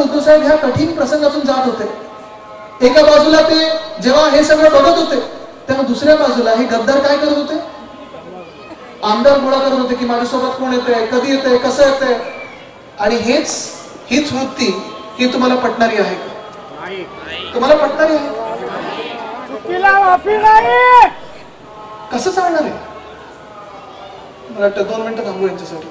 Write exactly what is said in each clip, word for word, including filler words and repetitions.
उद्धव साहेब ह्या कठीण प्रसंगातून जात होते। एका बाजूला ते जेव्हा हे सगळं बघत होते तेव्हा दुसऱ्या बाजूला हे गद्दार काय करत होते, आमदार गोळा करत होते की माझ्यासोबत कोण येतंय, कधी येतंय, कसं येतंय। आणि हेच हीच वृत्ती ही तुम्हाला पटणारी आहे का? तुम्हाला पटणारी आहे? कसं चालणार आहे? मला वाटतं दोन मिनिटं थांबू यांच्यासाठी।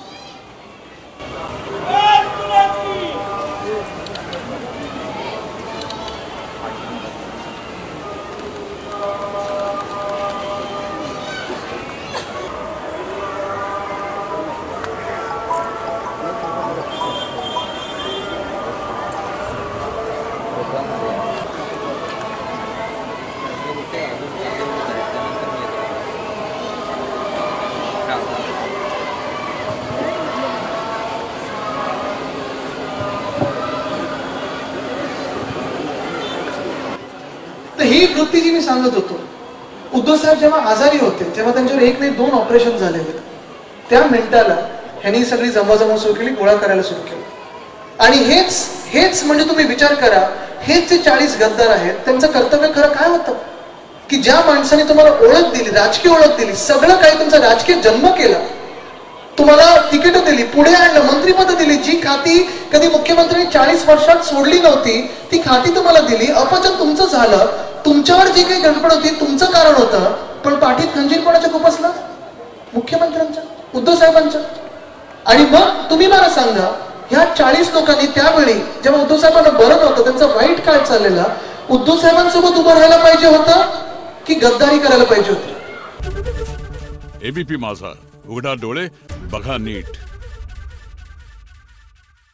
ही वृत्ती जी मी सांगत होतो, उद्धव साहेब जेव्हा आजारी होते तेव्हा त्यांच्यावर एक नाही दोन ऑपरेशन झाले होते। त्या मिनिटाला ह्यांनी सगळी जमाजमा सुरू केली, गोळा करायला सुरू केलं। आणि हेच हेच म्हणजे तुम्ही विचार करा, हेच जे चाळीस गद्दार आहेत त्यांचं कर्तव्य खरं काय होतं की ज्या माणसाने तुम्हाला ओळख दिली, राजकीय ओळख दिली, सगळं काही तुमचा राजकीय जन्म केला, तुम्हाला तिकीट दिली, पुढे आणलं, मंत्रिपद दिली, जी खाती कधी मुख्यमंत्र्यांनी चाळीस वर्षात सोडली नव्हती ती खाती तुम्हाला दिली, अपचन तुमचं झालं, तुमच्यावर जी काही गडबड होती तुमचं कारण होतं, पण पाठीत खंजीर कोणाच्या खुपसलं? मुख्यमंत्र्यांच्या, उद्धव साहेबांच्या। आणि मग तुम्ही मला सांगा, ह्या चाळीस लोकांनी त्यावेळी जेव्हा उद्धव साहेबांना बरं नव्हतं, त्यांचा वाईट काळ चाललेला, उद्धव साहेबांसोबत उभं राहायला पाहिजे होतं की गद्दारी करायला पाहिजे होती? एबीपी माझा, उघडा डोळे बघा नीट।